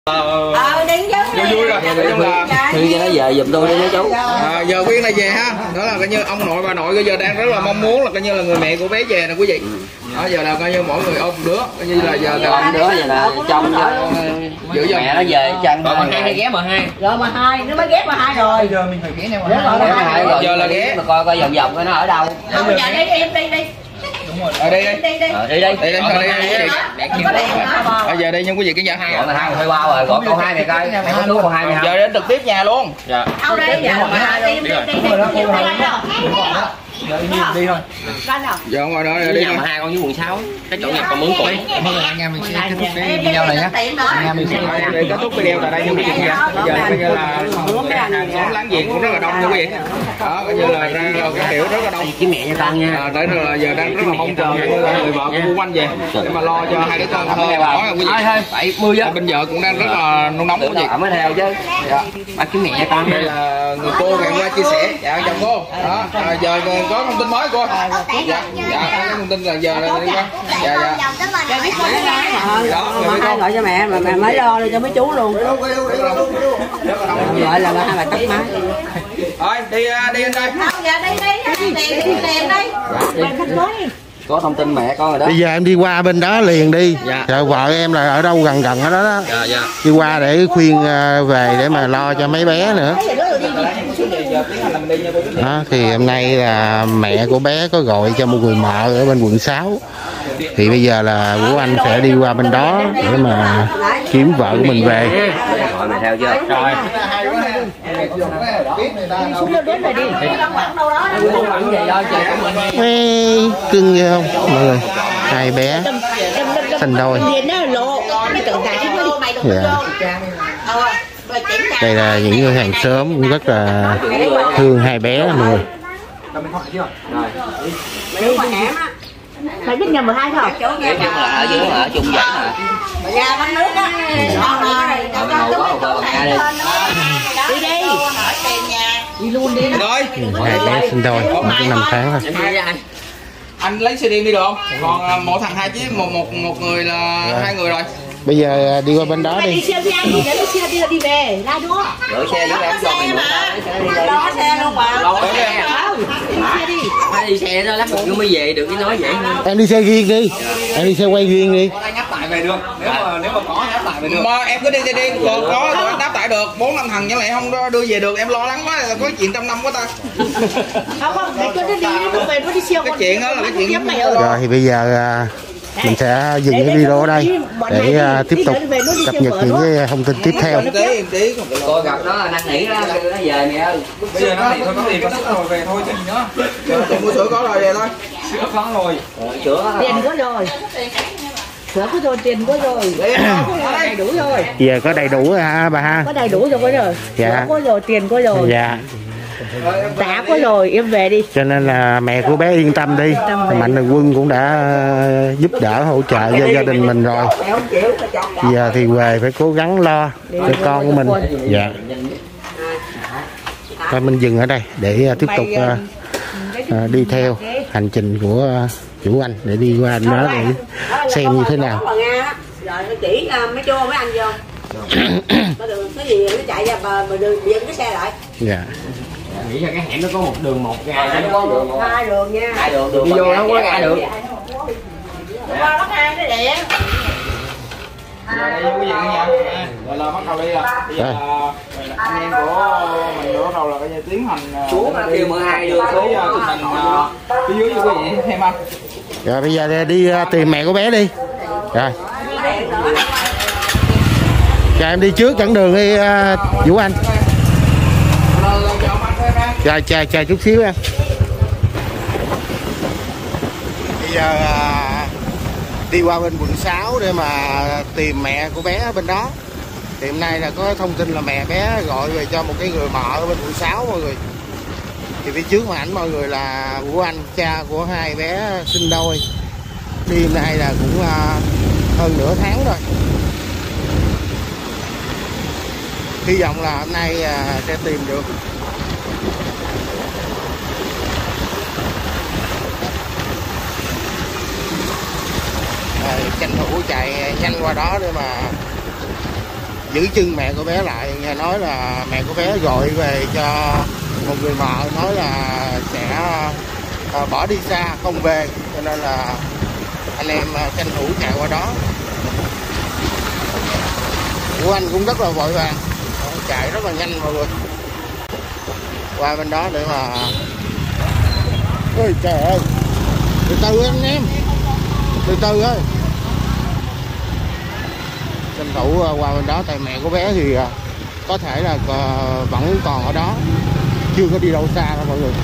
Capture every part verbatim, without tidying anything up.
Ờ đi chứ. Vui vui rồi. Nói chung là Thư cho nó về giùm tôi đi mấy chú. À, giờ Quyên là về ha. Đó là coi như ông nội bà nội bây giờ đang rất là mong muốn là coi như là người mẹ của bé về nè quý vị. Đó giờ là coi như mỗi người ôm đứa, coi như là giờ là Ôm đứa vậy là trong cho giữ giùm. mẹ nó về chăn. Bà hai hay ghé mà hai. Rồi mà hai, nó mới ghép mà hai rồi. Giờ mình phải ghé nè Rồi giờ là ghé mà coi coi vòng vòng coi nó ở đâu. Không giờ đi em đi đi. Ở đây đây. Đi đi. Ờ, đi đi. Đây đây đây đây. Bây giờ đây nha quý vị cái nhà hai. Gọi là hai thuê bao rồi, gọi câu hai này coi. Mày có thuốc câu hai này không? Giờ đến trực tiếp nhà luôn. Dạ. Đâu đây giờ mà hai đi đi đi đi. Đi đi thôi. Giờ ngoài đó đi. Nhà mà hai con với quần sáu. Cái chỗ nhà còn mướn cũ. Mời anh em mình sẽ kết thúc cái video này nhé. Anh em mình sẽ kết thúc video tại đây nha quý vị. Bây giờ bây giờ là hàng xóm láng giềng cũng rất là đông nha quý vị. Đó coi như là ra cái kiểu rất là đông. Cái mẹ cho con nha. Đấy là giờ đang rất là mong chờ người vợ của Vũ Anh về để mà lo cho hai đứa con thôi. Đó quý vị. bảy mươi giờ. Bên vợ cũng đang rất là nôn nóng quý vị. Mới theo chứ. Bắt cái mẹ con. Đây là người cô ngày hôm qua chia sẻ. Dạ chào cô. Đó giờ có thông tin mới cô. Dạ dạ thông tin là giờ là đi qua. Dạ dạ. Đó, hai gọi cho mẹ mà mẹ mới lo cho mấy chú luôn. Gọi là hai bà tắt máy. Thôi đi đi anh ơi. Không giờ đi đi, tiền đi tiền đi. Có thông tin mẹ con rồi đó. Bây giờ em đi qua bên đó liền đi. Dạ. Rồi vợ em là ở đâu gần gần ở đó đó. Dạ dạ. Đi qua để khuyên về để mà lo cho mấy bé nữa. Đó, thì hôm nay là mẹ của bé có gọi cho một người mợ ở bên quận sáu. Thì bây giờ là Vũ Anh sẽ đi qua bên đó để mà kiếm vợ của mình về. Rồi mày theo chưa? Rồi. Ê, cưng ghê không mọi người? Hai bé sinh đôi. Dạ. Đây là những người hàng xóm cũng rất là thương hai bé mọi người. Mày biết nhầm mười hai không? Biết nhưng mà ở dưới ở chung vậy mà. Nhà bánh nước á. Đi đi. Đi luôn đi. Rồi. Hai bé sinh đôi, mới năm tháng thôi. Anh lấy xê đê đi được không? Còn mỗi thằng hai chứ một một một người là dạ. Hai người rồi. Bây giờ đi qua bên đó đi. Đi xe xe đi, để xe đi đi về, ra đúa. Gửi xe với em cho mình Lo xe luôn mà. Lo xe. Đi đi. Phải đi xe đó lắm cũng mới về được cái nói vậy. Em đi xe riêng đi. Em đi xe quay riêng đi. Nháp tải về được. Nếu mà nếu mà có nháp tải về được. Mà em cứ đi đi đi, còn có tụi đáp tải được. Bốn năm thằng như lại không đưa về được, em lo lắng quá là có chuyện trăm năm quá ta. Không không, để cho nó đi nó về nó đi siêu. Cái chuyện đó là cái chuyện rồi thì bây giờ mình sẽ dừng cái video ở đây để uh, tiếp tục cập nhật những cái thông tin tiếp theo. Cô gặp nó năn nỉ nó nó về mẹ ơi. Bây giờ nó thì thôi có tiền có sức rồi về thôi chứ gì nữa. Tiền mua sữa có rồi về thôi. Sữa có rồi. Sữa tiền có rồi. Sữa có rồi, tiền có rồi. Đầy đủ rồi. Giờ có đầy đủ rồi hả bà ha? Có đầy đủ rồi có rồi. Dạ. Sữa có rồi, tiền có rồi. Dạ. Đã có rồi, em về đi. Cho nên là mẹ của bé yên tâm đi. Mạnh Thường Quân cũng đã giúp đỡ hỗ trợ cho gia đình mình rồi. Giờ thì về phải cố gắng lo cho con của mình. Dạ. Thôi mình dừng ở đây để tiếp tục uh, đi theo hành trình của chủ anh để đi qua anh đó để xem như thế nào. Rồi chỉ mấy chú mấy anh vô. Cái gì nó chạy ra bờ mà đường dẫn cái xe lại. Dạ. Nghĩ là cái hẻm nó có một đường một ra, nó có đường hai đường nha. Hai đường, đường đi vô nó không có ra được. Qua bắt hai cái đẹp. Đây quý vị nha. Rồi là bắt đầu đi rồi. Bây giờ anh em của mình bắt đầu là coi như tiến hành xuống kêu mười hai đưa xuống tình hình phía dưới cho quý vị thêm anh. Rồi bây giờ đi tìm mẹ của bé đi. Rồi. Cho em đi trước chặng đường đi uh, Vũ Anh. Rồi chờ chờ chút xíu em. Bây giờ uh, đi qua bên quận sáu để mà tìm mẹ của bé ở bên đó. Thì hôm nay là có thông tin là mẹ bé gọi về cho một cái người mợ ở bên quận sáu mọi người. Thì phía trước màn ảnh mọi người là Vũ Anh, cha của hai bé sinh đôi. Đi hôm nay là cũng uh, hơn nửa tháng rồi. Hy vọng là hôm nay uh, sẽ tìm được. Rồi, tranh thủ chạy nhanh qua đó để mà giữ chân mẹ của bé lại. Nghe nói là mẹ của bé gọi về cho một người mợ, nói là sẽ à, bỏ đi xa không về, cho nên là anh em à, tranh thủ chạy qua đó. Của anh cũng rất là vội vàng, chạy rất là nhanh mọi người, qua bên đó để mà ôi trời ơi, từ từ anh em, từ từ ơi, tranh thủ qua bên đó. Tại mẹ của bé thì có thể là vẫn còn ở đó, chưa có đi đâu xa đâu mọi người.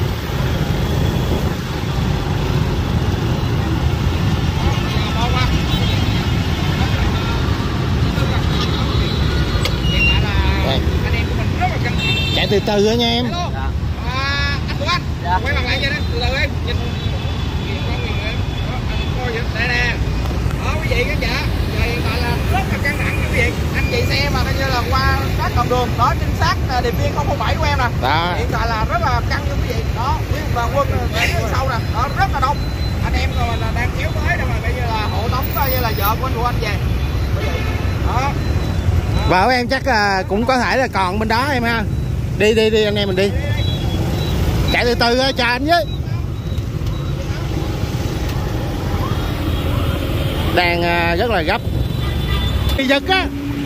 Chạy từ từ đó nha em. À, anh của anh, dạ. Quay mặt lại vậy đó, từ từ em, nhìn con nhìn em, anh coi vậy, đây nè. Đó quý vị các dạ, giờ hiện tại là rất là căng thẳng quý vị. Anh chạy xe mà coi như là qua sát cộng đường, đó chính xác điệp viên không không bảy của em nè. Đó. Hiện tại là rất là căng nha quý vị. Đó, với đoàn quân ở phía sau nè, đó rất là đông. Anh em rồi là đang kéo tới để mà coi như là hộ tống coi như là vợ của anh của anh về. Đó. Vợ em chắc là cũng có thể là còn bên đó em ha. Đi đi đi anh em mình đi. Chạy từ từ cho anh với. Đang rất là gấp. Đi giật á.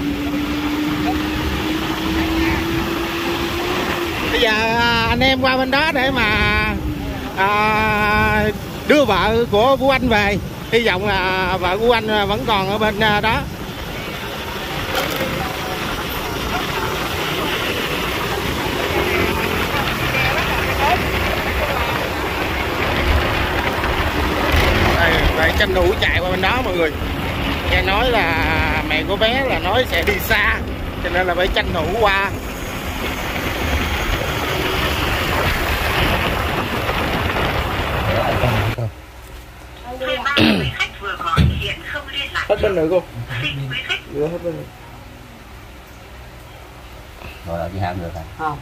Bây giờ anh em qua bên đó để mà à, đưa vợ của của anh về. Hy vọng là vợ của anh vẫn còn ở bên đó. Đây, tranh thủ chạy qua bên đó mọi người. Nghe nói là mẹ của bé là nói sẽ đi xa, cho nên là phải tranh thủ qua. Hết bên nữa cô. Vừa hết bên. Rồi chị Ham được rồi. Không.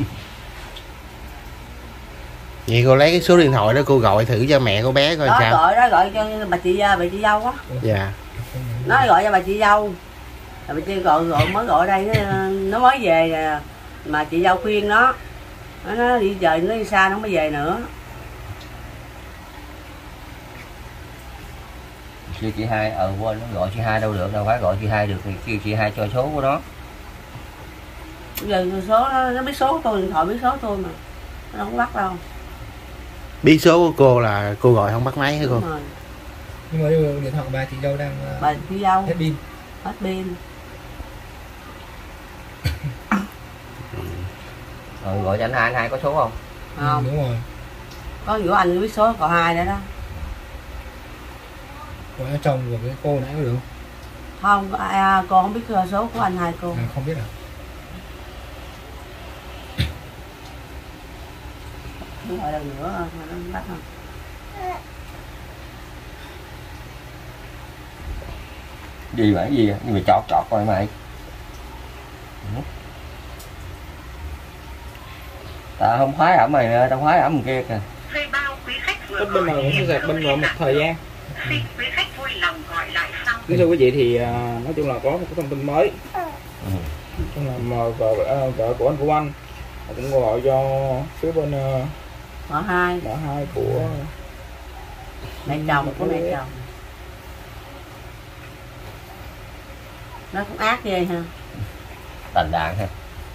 Vậy cô lấy cái số điện thoại đó cô gọi thử cho mẹ của bé coi đó, sao. Gọi đó gọi cho bà chị bà chị dâu á. Dạ. Nó gọi cho bà chị dâu. Bà chị gọi gọi mới gọi đây nó, nó mới về nè. Mà chị dâu khuyên nó. Nó đi trời nó đi xa nó mới về nữa. Kêu chị Hai, ờ quên nó gọi chị Hai đâu được, đâu phải gọi chị Hai được thì kêu chị Hai cho số của nó. Bây giờ số nó, nó biết số của tôi, điện thoại biết số của tôi mà. Nó không bắt đâu. Biết số của cô là cô gọi không bắt máy hả cô? Rồi. Nhưng mà điện thoại của bà chị dâu đang bà chị dâu hết pin. Hết pin. Rồi gọi cho anh Hai, anh Hai có số không? Không. Ừ, đúng rồi. Có giữa anh biết số cậu Hai nữa đó. Gọi cho chồng của cái cô nãy có được không? Không, à, cô không biết số của anh Hai cô. À, không biết à? Đúng rồi, đâu nữa mà nó bắt không? Gì vậy gì nhưng mà chọt chọt coi mày. Ta không khoái ẩm mày, tao khoái ẩm kia kìa. Hết bên nào cũng sẽ dẹp bên rồi một thời gian. Kính thưa quý vị thì nói chung là có một cái thông tin mới. Ừ. Chung là vợ, vợ, vợ của anh của anh cũng gọi cho phía bên Mợ hai mợ hai của mẹ chồng của mẹ chồng. Nó cũng ác ghê ha. Tàn đạn ha.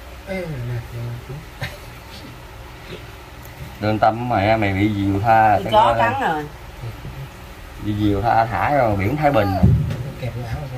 Đơn tâm mày mày bị diều tha. Bị chó cắn rồi. Bị diều tha thả rồi biển Thái Bình rồi. Kẹp áo rồi.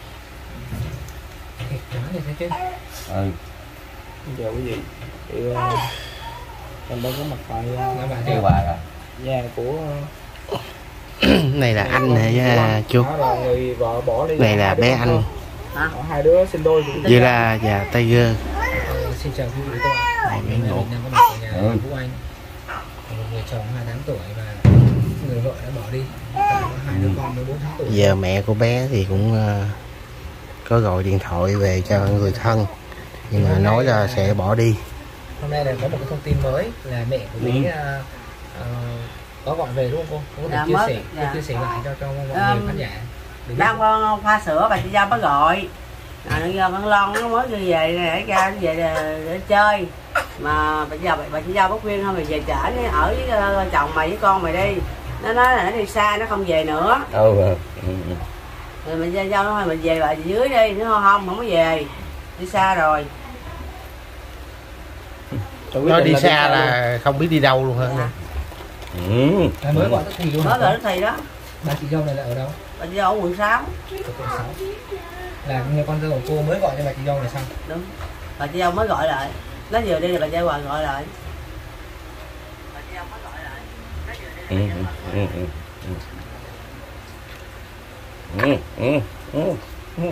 Kẹp áo này thấy chứ. Ừ. Giờ quý vị thì em đang có mặt tại kêu bà rồi. Nhà của này là anh này nha chú. Người vợ bỏ đi. Này là bé anh. Hả? Hai đứa sinh đôi. Vậy là dạ Tiger. Xin chào quý vị các bạn. Này mấy ngủ. Đang có mặt ở nhà Vũ Anh. Một người chồng hai mươi tám tuổi và người vợ đã bỏ đi. Hai đứa con mười bốn tháng tuổi. Giờ mẹ của bé thì cũng uh, có gọi điện thoại về cho người thân, nhưng mà nói là sẽ bỏ đi. Hôm nay là có một cái thông tin mới là mẹ của bé uh, uh, có gọi về đúng không cô? Có thể dạ, chia mất, sẻ dạ. chia sẻ lại cho cho mọi um, người khán giả. Đang con pha sữa bà chị dâu mới gọi. À, nó do con Lon nó mới đi về để ra về để, để chơi mà bây giờ bà chỉ giao bác khuyên thôi mày về chở ở với uh, chồng mày với con mày đi. Nó nói là nó đi xa nó không về nữa. Ừ. Ừ. Rồi mày giao nó thôi mày về lại dưới đi, nó không không không có về đi xa rồi. Nó đi xa là không biết đi đâu luôn hả? Dạ. Ừ. À, mới gọi Đức Thì luôn. Mới gọi Đức Thì đó. Bà chị dâu này là ở đâu? Bà chị dâu ở quận sáu. Ở quận sáu. Là người con dâu của cô mới gọi cho bà chị dâu này xong. Đúng. Bà chị dâu mới gọi lại. Nó vừa đi là bà chị dâu gọi lại. Bà chị dâu mới gọi lại. Nó vừa đi là bà chị dâu gọi lại. Ừ. Ừ. Ừ. Ừ. Ừ.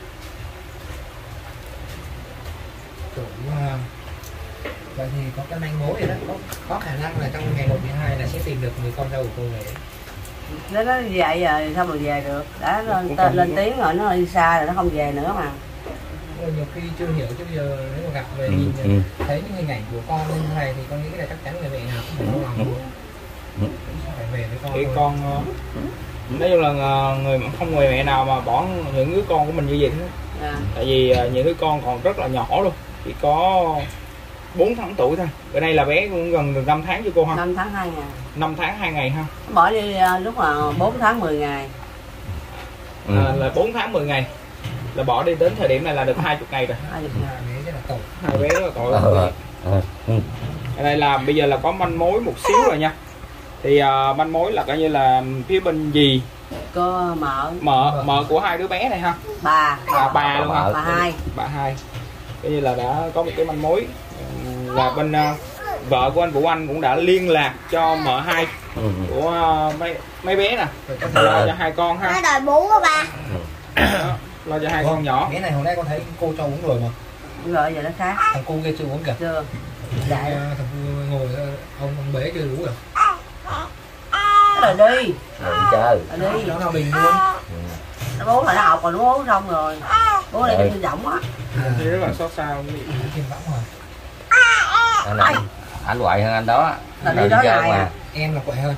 Chủ, uh, vậy thì có cái manh mối rồi đó, có, có khả năng là trong ngày một ngày hai là sẽ tìm được người con dâu của cô này. Nó nói vậy rồi sao mà về được, đã lên tên lên tiếng rồi nó đi xa rồi nó không về nữa mà. Nhiều khi chưa hiểu chứ bây giờ nếu mà gặp về Ừ, nhìn ừ. thấy những hình ảnh của con lên này thì con nghĩ là chắc chắn người mẹ nào cũng phải đau lòng luôn. Phải về với con. Cái thôi. con nói chung là người không người mẹ nào mà bỏ những đứa con của mình như vậy hết. À. Tại vì những đứa con còn rất là nhỏ luôn, chỉ có bốn tháng tuổi thôi. Bữa nay là bé cũng gần được năm tháng chứ cô ha. năm tháng hai ngày. năm tháng hai ngày ha. Nó bỏ đi lúc mà bốn tháng mười ngày. Ừ. À, là bốn tháng mười ngày. Là bỏ đi đến thời điểm này là được hai mươi ngày rồi. hai mươi Là ngày. bé rất là tội. Hai bé rất là tội. Ừ. Ừ. Ừ. Ở đây là bây giờ là có manh mối một xíu rồi nha. Thì uh, manh mối là coi như là phía bên dì Cô mợ mợ mợ của hai đứa bé này ha. bà À, bà luôn hả? bà hai. Bà hai coi như là đã có một cái manh mối là bên uh, vợ của anh Vũ Anh cũng đã liên lạc cho mợ hai Ừ. của uh, mấy mấy bé nè, lo cho hai con ha. Nó đòi bú á ba. Đó, lo cho hai con nhỏ. Bé này hồi nãy con thấy cô cho uống rồi mà. Rồi giờ nó khác Thằng cu kia chưa uống kìa. chưa. Dạ. Thằng cu ngồi ông ông bé chưa uống rồi. Nó rồi đi Rồi đi chơi. rồi đi Nó nào bình luôn. nó bố là nó học rồi nó bố xong rồi bố lại cho giọng á. Thì rất là xót xa. Kim võng rồi. Anh, anh, anh quậy hơn anh đó. Là Rồi đi đó chơi ngày à. Em là quậy hơn.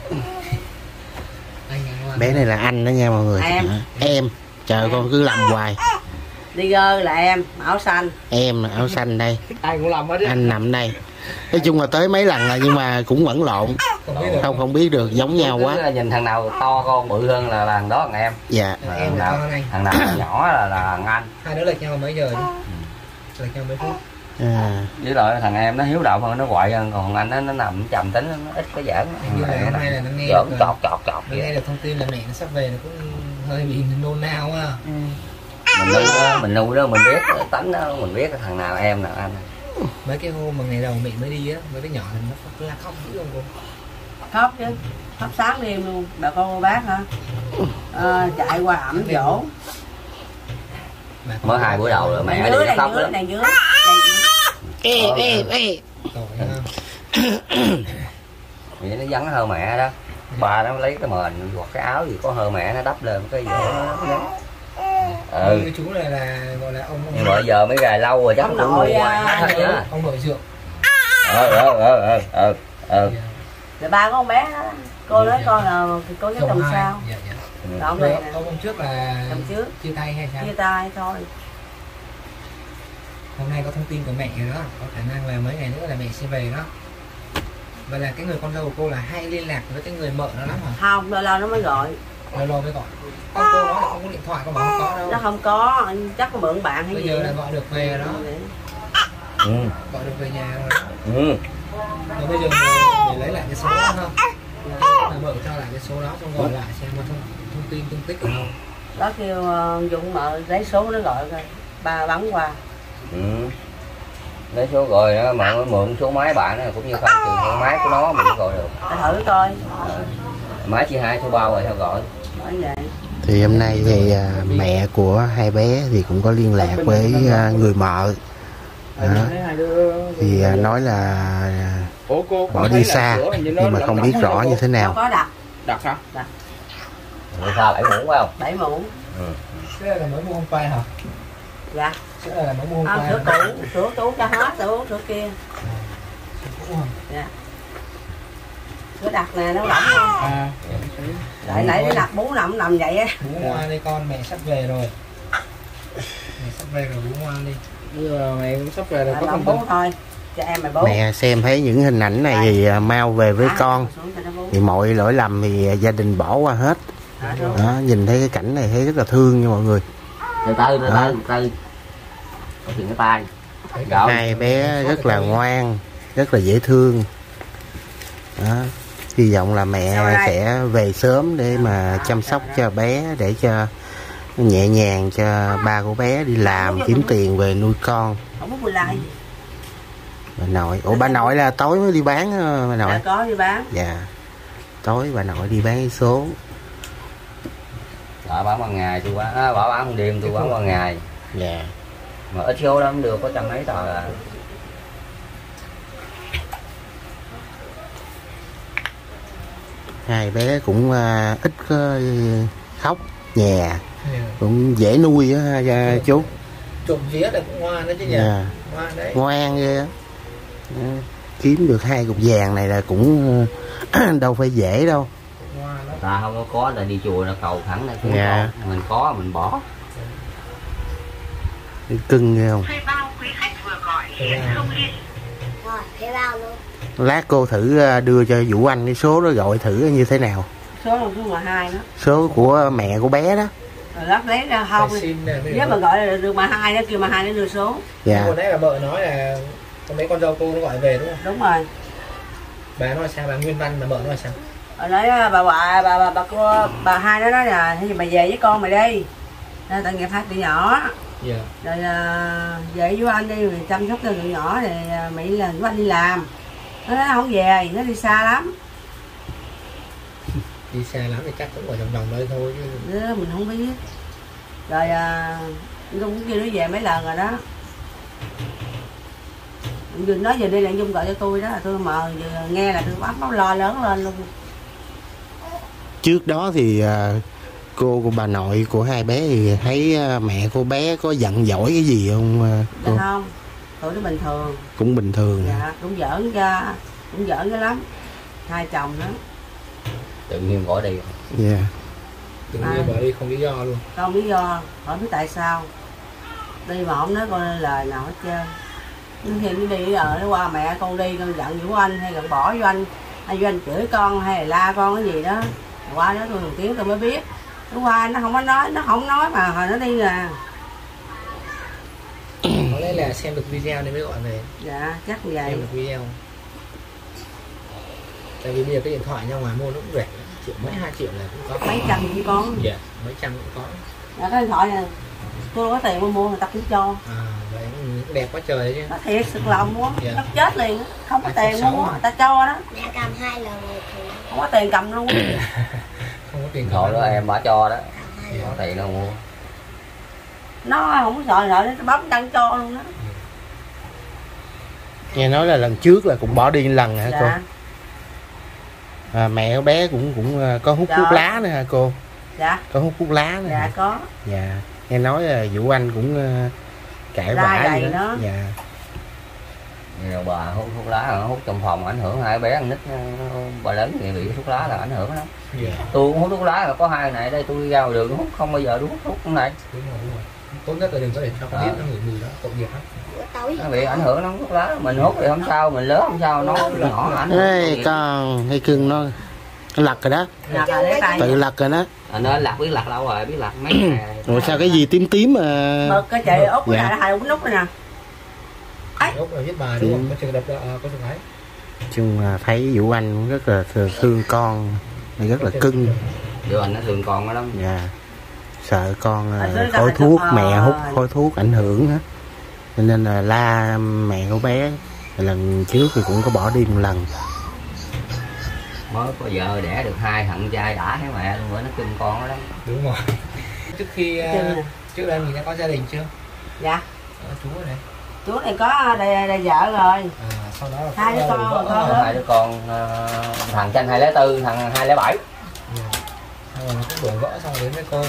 Anh anh Bé này là anh đó nha mọi người. Em. Em. Trời con cứ làm hoài. Đi gơ là em áo xanh. Em là áo xanh đây. Ai cũng làm hết á. Anh nằm đây. Nói chung là tới mấy lần rồi nhưng mà cũng vẫn lộn. không biết được. Không không biết được, giống nhau quá. Cứ nhìn thằng nào to con bự hơn là, là thằng đó thằng em. Dạ. Mà Em thằng là nào con anh. thằng nào nhỏ là là thằng anh. Hai đứa lệch nhau mấy giờ chứ? Lệch nhau mấy phút. À. Với lại thằng em nó hiếu động hơn, nó quậy hơn, còn thằng anh nó, nó nằm trầm tính, nó ít có giỡn. Hình như là hôm nay là nó nghe Giỡn được, chọt chọt chọt nó nghe vậy. được thông tin là mẹ nó sắp về nó cũng hơi bị nôn nao á. Ừ. Mình nuôi đó, mình nuôi đó mình biết tánh đó, mình biết thằng nào em nào anh. Mấy cái hôm mà ngày đầu mẹ mới đi á, mấy cái nhỏ thì nó la khóc dữ không cô? Khóc chứ khóc sáng đêm luôn bà con cô bác hả. À, chạy qua ẩm dỗ. Mới hai bữa đầu rồi mẹ Đằng đi dưới nó đằng khóc dưới lắm. đằng dưới. Ê ê ê. Tội ha. Vậy nó vắng hơn mẹ đó. Bà nó lấy cái mền hoặc cái áo gì có hơn mẹ nó đắp lên cái gì đó. Ừ. Cái chú này là gọi là ông Nhưng mà giờ mới gài lâu rồi chắc Ông cũng nội, mua ngoài à, hết ừ. á. ông nội dượng. Ờ ờ ờ ờ ờ ờ. Rồi ba con bé đó. Cô nói con là cô cái chồng sao. Dạ dạ. Ừ. Ông Rồi này nè. ông hôm trước là Chồng trước chia tay hay sao? chia tay thôi. Hôm nay có thông tin của mẹ rồi đó, có khả năng là mấy ngày nữa là mẹ sẽ về đó. Vậy là cái người con dâu của cô là hay liên lạc với cái người mợ nó lắm hả? Không lâu lâu nó mới gọi. Lâu lâu mới gọi. Con cô nói là không có điện thoại, con bảo không có đâu. Nó không có chắc có mượn bạn hay Bây gì. giờ là gọi được về rồi đó, Ừ. gọi được về nhà rồi đó. Ừ. Rồi bây giờ mình, mình lấy lại cái số đó không? Là mợ cho lại cái số đó xong gọi lại xem có thông, thông tin tung tích của đâu. Đó kêu uh, Dũng mợ lấy số nó gọi coi. Ba bắn qua. Ừ. Lấy số rồi đó mà mới mượn số máy bạn này cũng như không trừ số máy của nó mình mới gọi được. Để thử coi. Máy chia hai số ba rồi sao gọi. Nói vậy. Thì hôm nay thì à, mẹ của hai bé thì cũng có liên lạc với à, người mợ. Đó. Thì à, nói là Ủa cô bỏ đi xa nhưng mà không biết rõ như thế nào. Có đặt. Đặt hả? Người ta bảy muỗng phải không? Bảy muỗng. Ừ. Cái này là mới mua hôm qua hả? Dạ. Cái này là mới mua hôm À, qua. sữa cũ, sữa cũ cho hết, sữa uống sữa kia. Cũ hả? Dạ. Sữa đặt nè, nó lỏng không? À. Lại lại đi đặt bún nằm nằm vậy á. Bố ngoan đây con, mẹ sắp về rồi. về rồi bố ngoan đi. Bây giờ mẹ cũng sắp về rồi, À, có thông bố tin. thôi, cho em mày bố. Mẹ xem thấy những hình ảnh này thì à, mau về với con. Thì mọi lỗi lầm thì gia đình bỏ qua hết. Đó, nhìn thấy cái cảnh này thấy rất là thương nha mọi người. từ từ từ từ từ có chuyện cái tay. Hai bé rất là ngoan, rất là dễ thương. Đó. Hy vọng là mẹ sẽ về sớm để mà chăm sóc cho bé, để cho nhẹ nhàng cho ba của bé đi làm kiếm tiền về nuôi con. Không có quỳ lại. Bà nội, ủa bà nội là tối mới đi bán hả bà nội? Dạ có đi bán. Dạ. Tối bà nội đi bán số. Bà bán ban ngày tôi bán, à, bà bán ban đêm tôi bán ban ngày. Dạ. Mà ít số lắm được có trăm mấy tờ à. Hai bé cũng uh, ít có khóc nhà, cũng dễ nuôi á uh, chú. Trộm vía là cũng ngoan đó chứ nhỉ. Dạ. Ngoan đấy. Ngoan ghê á. Kiếm được hai cục vàng này là cũng uh, đâu phải dễ đâu. Ngoan đó. Ta không có có là đi chùa là cầu thẳng là cũng Dạ. có. Mình có mình bỏ. Cưng ghê không? Thuê bao quý khách vừa gọi hiện không liên. Rồi, thuê bao luôn. Lát cô thử uh, đưa cho Vũ Anh cái số đó gọi thử như thế nào. Số là số mà hai đó. Số của mẹ của bé đó. Rồi lát lấy ra không. Nếu mà gọi là được mà hai đó, kêu mà hai nó đưa số. Dạ. Hồi nãy là vợ nói là con mấy con dâu cô nó gọi về đúng không? Đúng rồi. Bà nói sao, bà Nguyên Văn mà vợ nói sao? Rồi nói bà bà bà bà, bà cô bà hai nó nói là thì mày về với con mày đi. Nên tội nghiệp hai tụi nhỏ. Dạ. Rồi uh, về với anh đi rồi chăm sóc cho tụi nhỏ thì uh, Mỹ là với anh đi làm. Nó nói không về, nó đi xa lắm. Đi xa lắm thì chắc cũng ở trong vòng đây thôi chứ. Đó, mình không biết. Rồi uh, Dung cũng kêu nó về mấy lần rồi đó. Dung nói giờ đi là Dung gọi cho tôi đó, tôi mờ giờ nghe là tôi bắt nó lo lớn lên luôn. Trước đó thì uh, cô của bà nội của hai bé thì thấy uh, mẹ cô bé có giận dỗi cái gì không uh, cô? Dạ không, tụi nó bình thường. Cũng bình thường. Dạ, cũng giỡn ra, cũng giỡn cái lắm. Hai chồng đó. Tự nhiên bỏ đi. Dạ. Yeah. Tự nhiên bỏ đi không lý do luôn. Không lý do, hỏi biết tại sao. Đi mà không nói con lời nào hết trơn. Nhưng khi nó đi ở nó qua mẹ con đi, con giận Vũ Anh hay gần bỏ Vũ Anh, hay Vũ Anh chửi con hay là la con cái gì đó. Qua đó tôi một tiếng tôi mới biết. Nó qua nó không có nói, nó không nói mà hồi nó đi à. Có lẽ là xem được video nên mới gọi về. Dạ, chắc vậy. Xem được video. Tại vì bây giờ cái điện thoại ra ngoài mua nó cũng rẻ, triệu mấy hai triệu là cũng có. Mấy trăm cũng có. Dạ, mấy trăm cũng có. Dạ, cái điện thoại này tôi có tiền mà mua người ta cũng cho. À, vậy cũng đẹp quá trời đấy chứ. Nó thiệt sực lòng quá, Dạ. nó chết liền, không có tiền mua, người ta cho đó. Mẹ cầm hai lần rồi thì Không có tiền cầm luôn. Không có tiền Rồi đó em bỏ cho đó. hai Có tiền đâu mua. Nó không có sợ sợ nó bấm chân cho luôn đó. Nghe nói là lần trước là cũng bỏ đi lần hả Dạ. cô? À, mẹ của bé cũng cũng uh, có hút Dạ. thuốc lá nữa hả cô? Dạ, Có hút thuốc lá nữa dạ hả? có. Dạ. Nghe nói là Vũ Anh cũng uh, cãi Lai vã gầy gì đó. đó. Dạ. Nhiều bà hút thuốc lá, hút trong phòng ảnh hưởng hai bé con nít, bà lớn thì bị thuốc lá là ảnh hưởng lắm. Dạ. Tôi cũng hút thuốc lá, là có hai này đây tôi ra ngoài đường hút không bao giờ tôi hút thuốc cái này. Đúng rồi, đúng rồi. Tốt nhất là đừng có để cho con biết nó ngửi mùi đó, tội nghiệp lắm. bữa tối. Nó bị ảnh hưởng lắm thuốc lá, mình hút thì không sao, mình lớn không sao, nó nhỏ ảnh hưởng. Ê con hay cưng nó nó lật rồi đó, Dạ, bà lấy tay. tự lật rồi đó. À, nó lặt biết lặt lâu rồi, biết lặt mấy ngày. Rồi sao cái gì tím tím mà Mực cái chị út cái Dạ. này là hai út nút này nè. Lúc là viết bài đúng không? Có trường đập uh, có trường ấy. chung là thấy Vũ Anh cũng rất là thương con, rất là cưng. Giờ anh nó thương con nó lắm. Dạ. Sợ con Ở dưới uh, đây khói là thuốc, ờ. mẹ hút khói thuốc ảnh hưởng á, cho nên là la mẹ của bé. Lần trước thì cũng có bỏ đi một lần. Mới có vợ đẻ được hai thằng trai đã thấy mẹ luôn rồi, nó cưng con nó lắm. Đúng rồi. Trước khi uh, trước đây mình đã có gia đình chưa? Dạ. Đó, chú ở đây. Chú này có đây, đây vợ rồi. À, sau đó là Hai đứa có con, vợ con. rồi. Hai đứa con, uh, thằng tranh hai lẻ tư, thằng hai lẻ bảy. Dạ. Sau rồi nó cũng đuổi vợ xong rồi đến với cô.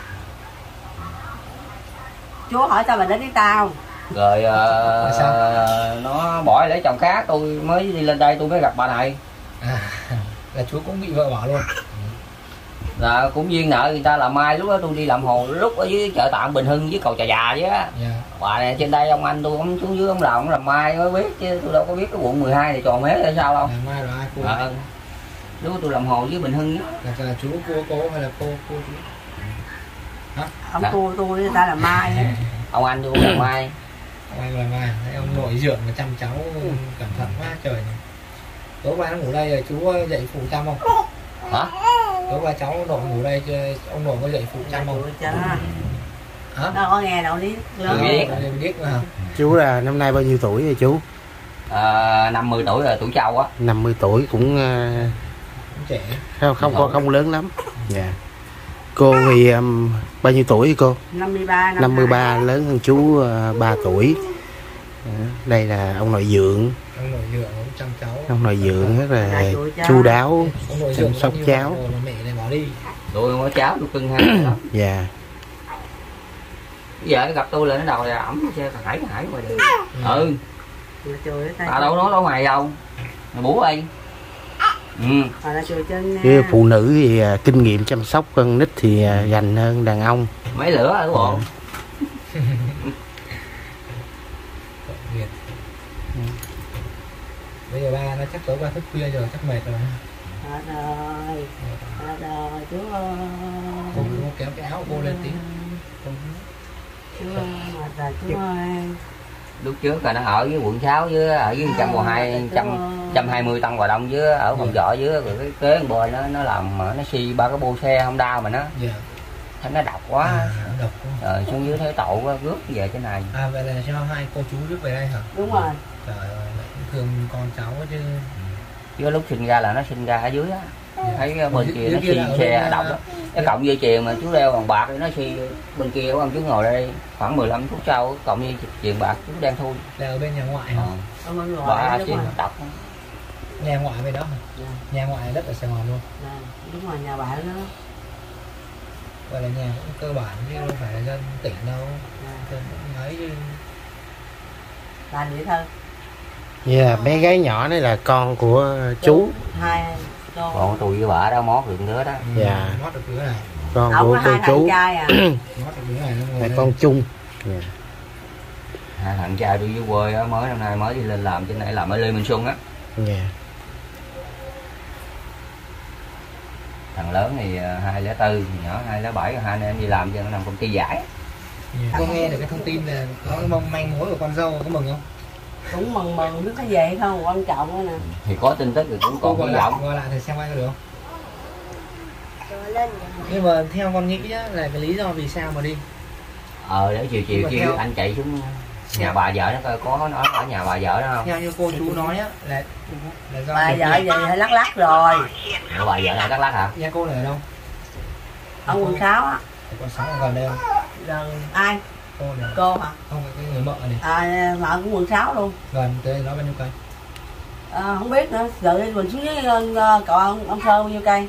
Chú hỏi sao mình đến với tao. Rồi uh, sao? nó bỏ lấy chồng khác, tôi mới đi lên đây tôi mới gặp bà này. À, là chú cũng bị vợ bỏ luôn. Là cũng duyên nợ người ta là mai lúc đó tôi đi làm hồ lúc ở dưới chợ tạm Bình Hưng với cầu Trà Già chứ á. Dạ. Bà này trên đây ông anh tôi ông xuống dưới ông làm ông làm mai mới biết chứ tôi đâu có biết cái quận mười hai này tròn mé hay sao đâu. Là mai là ai cô? À, lúc đó tôi làm hồ với Bình Hưng á. Là, là chú cô cô hay là cô cô chú? Hả? Ông cô tôi người ta là Mai á. Ông anh tôi cũng là mai. Ông anh là mai. Thấy ông nội dưỡng mà chăm cháu cẩn thận quá trời này. Tối qua nó ngủ đây rồi chú dậy phụ chăm không? Hả? Tối qua cháu nội ngủ đây chơi, ông nội có dậy phụ chăm không? Hả? Nó có nghe đâu biết lớn. Tôi biết. Tôi biết mà. Chú là năm nay bao nhiêu tuổi rồi chú? À, năm mươi tuổi rồi, tuổi trâu á. năm mươi tuổi cũng Cũng trẻ. không không không, không lớn lắm. Dạ. Cô thì um, bao nhiêu tuổi cô? năm mươi ba. năm mươi ba, lớn hơn chú uh, ba tuổi. À, đây là ông nội dượng. Ông nội dưỡng ông chăm cháu. Ông nội dượng rất là Dạ, chú cháu. chu đáo Ông nội chăm dưỡng sóc cháu. rồi mà mẹ này bỏ đi. Tôi có cháu tôi cưng hai lắm. Dạ. Giờ nó gặp tôi là nó đầu là ẩm xe hải hải ngoài đường. Ừ. Ta đâu nói đâu mày đâu. Mày bú đi. Ừ. Cái phụ nữ thì uh, kinh nghiệm chăm sóc con nít thì uh, gành hơn đàn ông. Mấy lửa ở bộ. Nghiệt. Bây giờ ba nó chắc tối qua thức khuya rồi, chắc mệt rồi. Hết rồi. Hết rồi chú ơi. Cô kéo cái áo cô lên tí. Chú ơi, mệt rồi chú ơi. Lúc trước là nó ở với quận sáu với ở với một trăm hai trăm hai mươi Tân Hòa Đông với ở phòng trọ dưới rồi cái kế một bên nó nó làm mà nó xi ba cái bô xe không đau mà nó. Dạ. Thấy nó độc quá. À, độc quá. Rồi xuống dưới thấy tội quá rước về trên này. À vậy là cho hai cô chú rước về đây hả? Đúng rồi. Trời ơi, cũng thương con cháu chứ. Chứ lúc sinh ra là nó sinh ra ở dưới á. Thấy bên Ở kia dưới nó kia xi là ở xe bên, độc á. Cái cọng dây chuyền mà chú đeo bằng bạc thì nó xi bên kia ông chú ngồi đây khoảng mười lăm phút sau cọng dây chuyền bạc chú đang thui. Là ở bên nhà ngoại hả? Ở bên Bà ngoài xi đúng rồi. độc. Nhà ngoại bên đó hả? Dạ. Nhà ngoại đất ở Sài Gòn luôn. Dạ, đúng rồi nhà bạn đó. Gọi là nhà cũng cơ bản chứ không phải là dân tỉnh đâu. Dạ. Dân cũng ấy chứ. Là vậy thôi. Dạ, yeah, bé gái nhỏ này là con của chú. Hai cô. Còn tôi với bà đó mót được đứa đó. Dạ. Mót được đứa này. Con Ông của có cô hai thằng chú. trai à. Mót được đứa này nó ngồi Là đây. con chung. Dạ. Hai thằng trai tôi với quê á, mới năm nay mới đi lên làm trên này làm ở Lê Minh Xuân á. Dạ. Thằng lớn thì hai lẻ tư, nhỏ hai lẻ bảy, hai anh em đi làm cho nó làm công ty giải. Dạ. Cô nghe được cái thông tin là có cái mong manh mối của con dâu có mừng không? Cũng mừng mừng biết cái gì không quan trọng đó nè. Thì có tin tức thì cũng Cô còn gọi hy lại, vọng. gọi lại thì xem ai có được không? Nhưng mà theo con nghĩ á, là cái lý do vì sao mà đi? Ờ để chiều chiều Nhưng mà chiều theo- anh chạy xuống nhà bà vợ nó coi có nói ở nhà bà vợ đó không? Theo như cô chú nói á là là do Bà điều vợ kiện. gì phải lắc lắc rồi. Ở bà vợ này Đắk Lắk hả? Nhà cô là ở đâu? Ở quận sáu á. Con sáu ở gần đây không? Gần ai? Cô là Cô hả? không cái người mợ này À mợ cũng quận sáu luôn. gần tới nó bao nhiêu cây? À, không biết nữa. Rồi mình xuống dưới uh, cậu ông, ông Sơ bao nhiêu cây?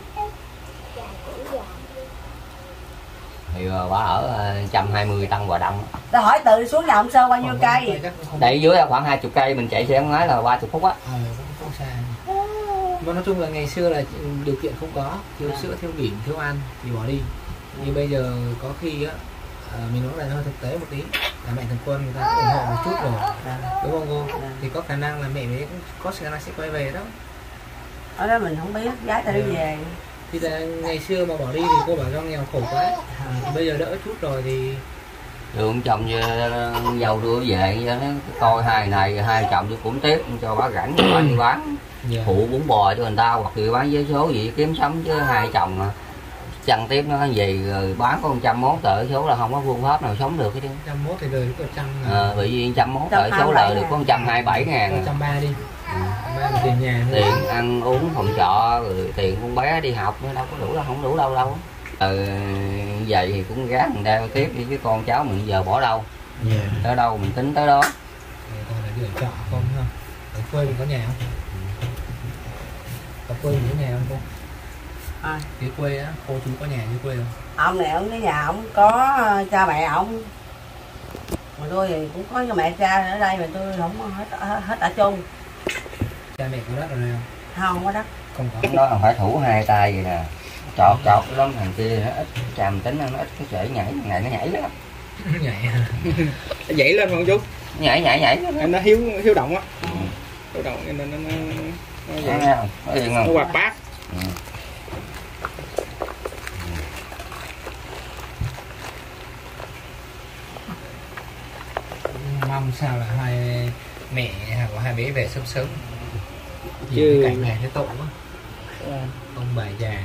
Thì uh, bà ở uh, một trăm hai mươi Tân Hòa Đông. Ta hỏi từ xuống nhà ông Sơ bao nhiêu Khoảng cây? bao nhiêu chắc cũng không- Đây dưới khoảng hai mươi cây mình chạy xe không nói là ba mươi phút á. Ờ, cũng không xa. Mà nói chung là ngày xưa là điều kiện không có, thiếu À. sữa, thiếu bỉm, thiếu ăn thì bỏ đi. Nhưng bây giờ có khi á, à, mình nói là hơi thực tế một tí, là mẹ thằng Quân người ta cũng ủng hộ một chút rồi, À, đúng không cô? À. Thì có khả năng là mẹ mới cũng có khả năng sẽ quay về đó. ở đó mình không biết, gái ta đi về. Thì là ngày xưa mà bỏ đi thì cô bảo do nghèo khổ quá, à, thì bây giờ đỡ chút rồi thì Rồi ông chồng uh, giàu đưa về nó coi hai này hai chồng tôi cũng tiếc cho bà rảnh cho bà đi bán yeah. phụ bún bò cho người ta hoặc đi bán vé số gì kiếm sống chứ hai chồng mà chăn tiếp nó về rồi bán có một trăm mốt tờ số là không có phương pháp nào sống được hết chứ. trăm mốt thì lời có trăm Ờ, bởi vì trăm mốt tờ số lời được có một trăm hai mươi bảy ngàn trăm ba đi, ba là tiền nhà nữa. tiền ăn uống phòng trọ rồi tiền con bé đi học nữa đâu có đủ đâu, không đủ đâu đâu. Ừ, vậy thì cũng gác mình đeo tiếp đi chứ con cháu mình giờ bỏ đâu. Dạ. Tới đâu mình tính tới đó. Rồi còn là đi ở trọ không không? Ở quê mình có nhà không? Ở quê mình có nhà không cô? À, Dưới quê á, cô chú có nhà dưới quê không? ông này ông cái nhà ông có uh, cha mẹ ông. Mà tôi thì cũng có cha mẹ cha ở đây mà tôi không hết hết ở chung. Cha mẹ có đất ở đây không? Không có đất. Không có. Đó là phải thủ hai tay vậy nè. chọt chọt lắm, thằng kia nó ít tràm tính, nó ít cái trẻ nhảy, ngày nó nhảy lắm. Nhảy nhảy lên con chú. Nhảy nhảy nhảy nó hiếu hiếu động á. Ừ. Hiếu động nên nó nó nó nó, nó, nó yên không? Nó hoạt bát. Ừ. Mong sao là hai mẹ hoặc hai bé về sớm sớm. Chứ cảnh này nó tội quá. À. Ông bà già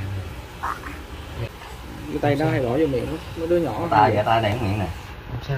cái tay nó hay bỏ vô miệng mấy đứa nhỏ. Tay vậy tay đẩy miệng nè. Sao?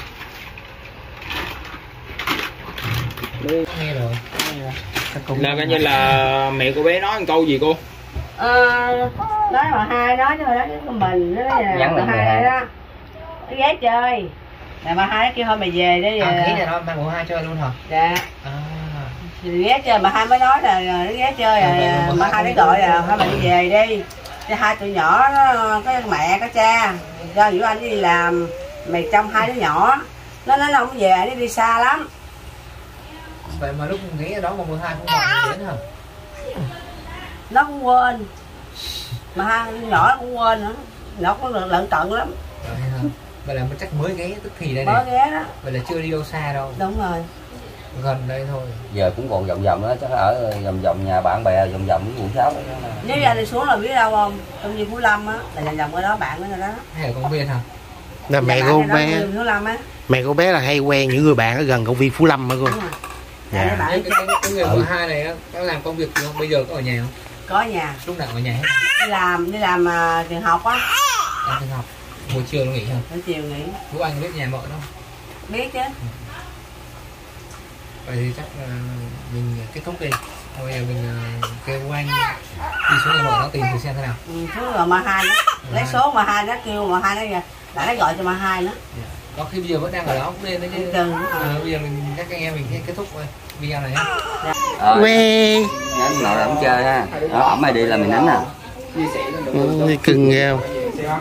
Nghe rồi. Là coi như là mẹ của bé nói một câu gì cô? Ờ, nói mà hai nói chứ mà nói với mình nó nói là mà hai đó nó ghé chơi là mà hai nó kêu thôi mày về đi. À, ý là nó mang bộ hai chơi luôn hả? Dạ. À. Thì ghé chơi mà hai mới nói là nó ghé chơi rồi mà hai nó gọi là thôi mày đi về đi. Thì hai tụi nhỏ nó có mẹ có cha do Vũ Anh đi làm mày trông hai đứa nhỏ nó nói nó không về nó đi xa lắm. Vậy mà lúc nghĩ ở đó mà mười hai cũng còn đến hả? Nó cũng quên mà hai đứa nhỏ cũng quên nữa, nó cũng lận cận lắm. Vậy là chắc mới ghé tức thì đây mới này. ghé đó. Vậy là chưa đi đâu xa đâu. Đúng rồi. Gần đây thôi. Giờ cũng còn vòng vòng đó, chắc ở vòng vòng nhà bạn bè vòng vòng với quận sáu đó. Nếu giờ đi xuống là biết đâu không? Công viên Phú Lâm á, là vòng vòng ở đó bạn ở đó. Hay ở công viên hả? Là mẹ cô bé Phú Lâm á. Mẹ cô bé là hay quen những người bạn ở gần công viên Phú Lâm hả cô? Dạ. Cái, cái, cái, cái người mười hai này nó làm công việc gì không? Bây giờ có ở nhà không? Có nhà. Lúc nào ở nhà hết? Đi làm, đi làm uh, trường học á. Làm trường học. Buổi chiều nó nghỉ hả? Buổi chiều nghỉ. Vũ Anh biết nhà vợ đâu? Biết chứ. Ừ. Vậy thì chắc uh, mình kết thúc đi. Bây giờ mình uh, kêu Vũ Anh đi xuống nhà vợ nó tìm thử xem thế nào. Ừ, xuống rồi mà hai nó lấy số mà hai nó kêu mà hai nó đã nó gọi cho mà hai nó. Yeah. Có khi bây giờ vẫn đang ở đó cũng nên đấy chứ. Đừng. À, bây giờ mình các anh em mình kết thúc thôi video này nhá. Quê Đánh nội ổng chơi ha. Đó, ổng ai đi là mình đánh nè. ừ, cưng ghê không?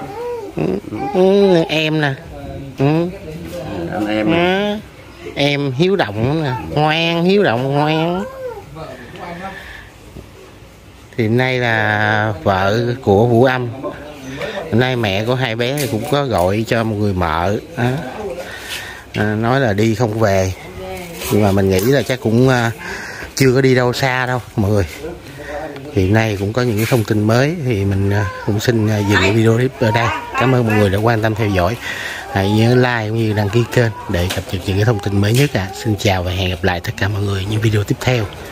Ừ, em nè. Ừ. Em em À, em hiếu động nè, ngoan, hiếu động ngoan. Thì nay là vợ của Vũ Âm. Nay mẹ của hai bé thì cũng có gọi cho một người mợ à, à, nói là đi không về, nhưng mà mình nghĩ là chắc cũng à, chưa có đi đâu xa đâu mọi người. Hiện nay cũng có những cái thông tin mới thì mình à, cũng xin à, dừng video clip ở đây. Cảm ơn mọi người đã quan tâm theo dõi. Hãy nhớ like cũng như đăng ký kênh để cập nhật những cái thông tin mới nhất. À. Xin chào và hẹn gặp lại tất cả mọi người những video tiếp theo.